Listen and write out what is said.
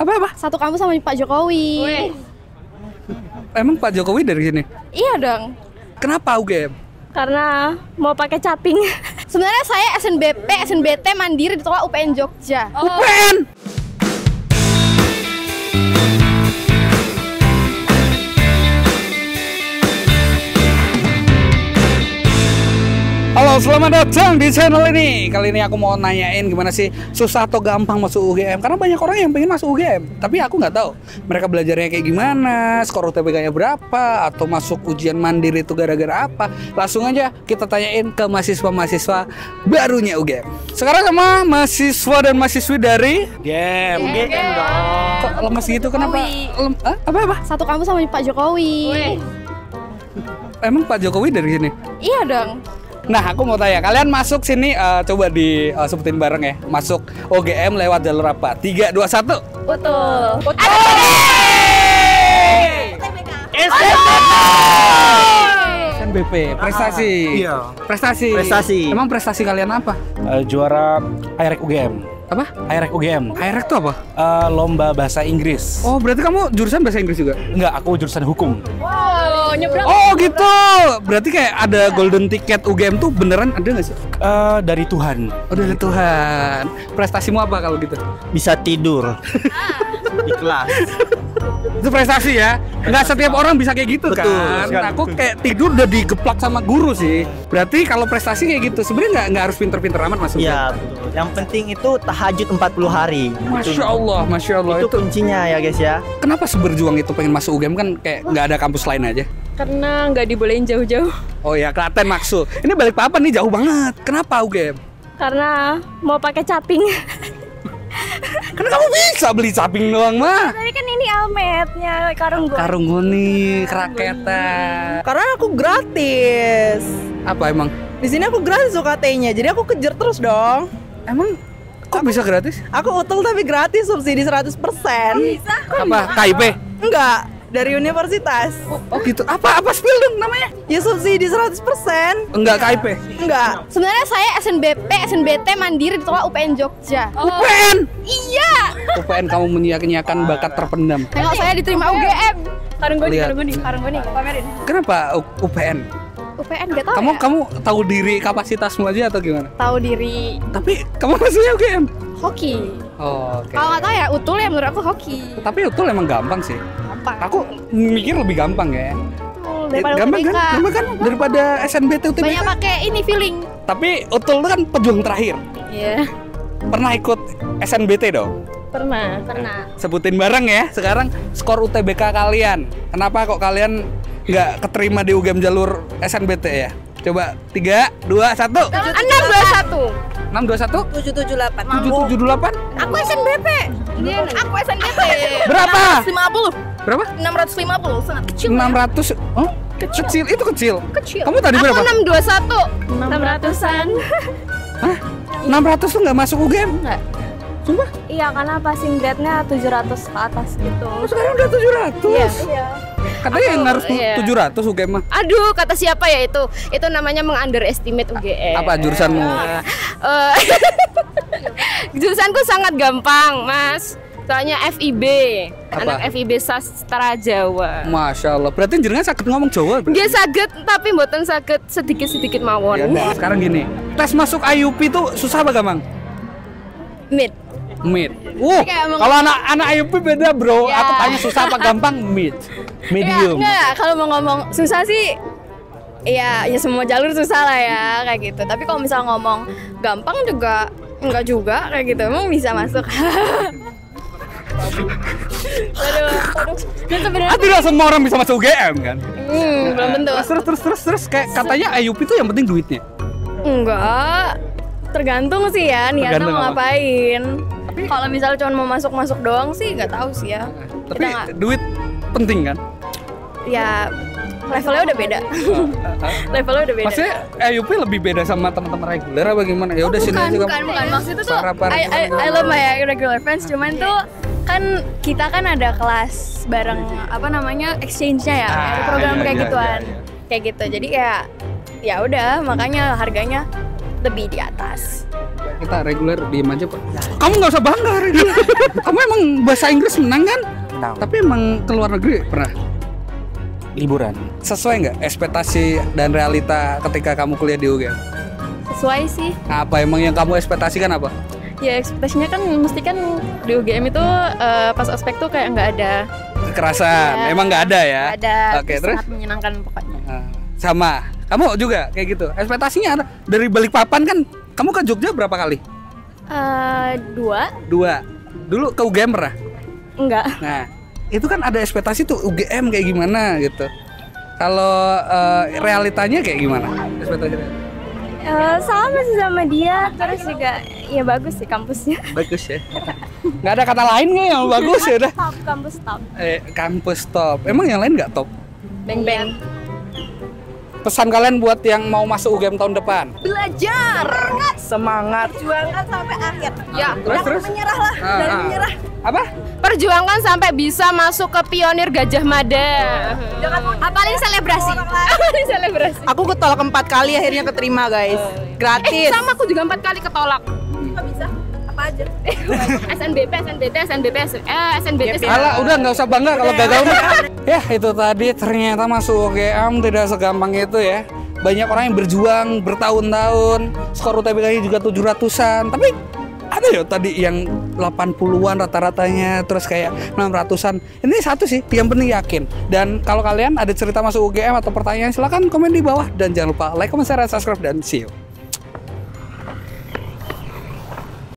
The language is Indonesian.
Apa? Satu kampus sama Pak Jokowi. Emang Pak Jokowi dari sini? Iya dong. Kenapa UGM? Karena mau pakai caping. Sebenarnya saya SNBP, SNBT mandiri ditolak UPN Jogja. UPN? Halo, selamat datang di channel ini. Kali ini aku mau nanyain gimana sih susah atau gampang masuk UGM. Karena banyak orang yang pengen masuk UGM, tapi aku nggak tahu mereka belajarnya kayak gimana, skor UTBK-nya berapa, atau masuk ujian mandiri itu gara-gara apa. Langsung aja kita tanyain ke mahasiswa-mahasiswa barunya UGM. Sekarang sama mahasiswa dan mahasiswi dari UGM dong. Kok lemes gitu? Kenapa? Apa? Satu kampus sama Pak Jokowi. Emang Pak Jokowi dari sini? Iya dong. Nah, aku mau tanya, kalian masuk sini coba disebutin bareng ya. Masuk UGM lewat jalur apa? 3, 2, 1. Betul. SNBP, prestasi. Iya. Prestasi. Emang prestasi kalian apa? Juara AIREC UGM. Apa? AIREC UGM. AIREC itu apa? Lomba bahasa Inggris. Oh, berarti kamu jurusan bahasa Inggris juga? Enggak, aku jurusan hukum. Wow, nyebrang. Oh, gitu. Berarti kayak ada golden ticket UGM tuh beneran ada nggak sih? Dari Tuhan. Oh, dari Tuhan. Prestasimu apa kalau gitu? Bisa tidur di kelas. Itu prestasi ya? Nggak setiap orang bisa kayak gitu. Betul, kan? sekali. Aku kayak tidur udah digeplak sama guru sih. Berarti kalau prestasi kayak gitu sebenarnya nggak harus pinter-pinter amat masuk. Iya, betul. Yang penting itu tahajud 40 hari. Masya Allah. Itu kuncinya ya guys ya. Kenapa seberjuang itu pengen masuk UGM kan kayak nggak ada kampus lain aja? Karena nggak dibolehin jauh-jauh. Oh ya, Klaten maksud. Ini balik papan nih jauh banget. Kenapa UGM? Karena mau pakai caping. Karena kamu bisa beli caping doang mah. Tapi kan ini almetnya Karunggoni. Karunggoni, keraketan. Karena aku gratis. Apa emang? Di sini aku gratis UKT-nya, jadi aku kejar terus dong. Emang kok bisa gratis? Aku utul tapi gratis, subsidi 100%. Apa? KIP? Enggak, dari universitas. Oh gitu. Apa spill dong namanya? Ya subsidi 100%. Enggak KIP. Enggak. Sebenarnya saya SNBP, SNBT mandiri ditolak UPN Jogja. UPN. Iya. UPN kamu menyia-nyiakan bakat terpendam. Tengok saya diterima UGM. Lihat. Karunggoni, pamerin. Kenapa UPN? UPN nggak tahu ya? Kamu tahu diri kapasitasmu aja atau gimana? Tahu diri Tapi kamu masuknya UGM. hoki. Oh, oke. Kalau nggak tahu ya utul ya menurut aku hoki. Tapi utul emang gampang sih. Gampang. Aku mikir lebih gampang ya. Daripada Gampang UTBK. kan? Gampang kan? Daripada SNBT UTBK. Banyak pakai ini feeling. Tapi utul itu kan pejuang terakhir. Iya. Pernah ikut SNBT dong? Pernah. Sebutin bareng ya. Sekarang skor UTBK kalian. Kenapa kok kalian nggak keterima di UGM jalur SNBT ya? Coba 3, 2, 1. 621. 621 778. 778. Aku SNBP. Aku SNBP. Berapa? 50. Berapa? 650. Sangat kecil. 600. Oh, kecil. Itu kecil. Kecil. Kamu tadi berapa? Aku 621. 600-an. Hah? 600 tuh nggak masuk UGM? Enggak. Sumpah? Iya, karena passing grade-nya 700 ke atas gitu. Oh, sekarang udah 700. Iya. Katanya yang harus iya. 700 UGM mah. Aduh, kata siapa ya itu? Itu namanya mengunderestimate UGM. Apa jurusanmu? Jurusanku sangat gampang, Mas. Soalnya FIB. Apa? Anak FIB Sastra Jawa. Masya Allah. Berarti jenengan sakit ngomong Jawa. Dia saged tapi mboten saged sedikit-sedikit mawon. Ya udah, sekarang gini. Tes masuk IUP itu susah apa gampang? Mid. Mid. Kayak Kalau anak IUP beda, Bro. Ya. Aku tanya susah apa gampang? Mid. Medium. Enggak, kalau mau ngomong susah sih ya semua jalur susah lah ya kayak gitu. Tapi kalau misal ngomong gampang juga enggak juga kayak gitu. Emang bisa masuk. Aduh. Dan sebenarnya Tidak semua orang bisa masuk UGM kan? belum tentu. Terus kayak katanya IUP itu yang penting duitnya. Enggak. Tergantung sih ya niatnya Tergantung mau apa? ngapain. Kalau misalnya cuma mau masuk doang sih nggak tahu sih ya. Tapi Kita nggak- duit penting kan? ya levelnya udah beda. Levelnya udah beda. Maksudnya IUP lebih beda sama teman-teman reguler apa gimana? Ya udah sini aja kamu. bukan. Maksud itu tuh Sarapan. I love my regular friends. Cuman tuh kan kita kan ada kelas bareng apa namanya exchange-nya ya, ada program iya, kayak iya, gituan, iya. kayak gitu. Jadi ya udah makanya harganya lebih di atas. Kita reguler diem aja Pak. Kamu nggak usah bangga reguler. Kamu emang bahasa Inggris menang kan? Menang. Tapi emang ke luar negeri pernah? Liburan. Sesuai nggak ekspektasi dan realita ketika kamu kuliah di UGM? Sesuai sih. Apa emang yang kamu ekspektasikan apa? Ya ekspektasinya kan mesti kan di UGM itu pas ospek tuh kayak nggak ada. Kekerasan, Ya. emang nggak ada ya? Nggak ada. Oke, terus? Sangat menyenangkan pokoknya. Sama, kamu juga kayak gitu. Ekspektasinya ada dari Balikpapan kan? Kamu ke Jogja berapa kali? 2? 2. Dulu ke UGM pernah? Enggak. Nah, itu kan ada ekspektasi tuh UGM kayak gimana gitu. Kalau realitanya kayak gimana? Ekspektasinya? Sama sih sama dia, terus juga ya bagus sih kampusnya. Bagus ya. Nggak ada kata lain nggak yang bagus ya udah. Top, kampus top. Kampus top. Emang yang lain nggak top? Beng-beng. Pesan kalian buat yang mau masuk UGM tahun depan? Belajar, semangat, juangkan sampai akhir. Ya, Terus? Menyerahlah, jangan menyerah. Apa? perjuangkan sampai bisa masuk ke Pionir Gajah Mada. Apalagi selebrasi. Apalagi selebrasi. Aku ketolak 4 kali akhirnya keterima guys. Gratis. Sama aku juga 4 kali ketolak. Kok bisa? Apa aja? SNBP, SNBT. Alah, udah nggak usah bangga kalau gagal mah. Ya itu tadi ternyata masuk UGM tidak segampang itu ya. Banyak orang yang berjuang bertahun-tahun, skor UTBK-nya juga 700-an. Tapi ada ya tadi yang 80-an rata-ratanya, terus kayak 600-an. Ini satu sih, yang penting yakin. Dan kalau kalian ada cerita masuk UGM atau pertanyaan, silahkan komen di bawah. Dan jangan lupa like, comment, share, dan subscribe, dan see you.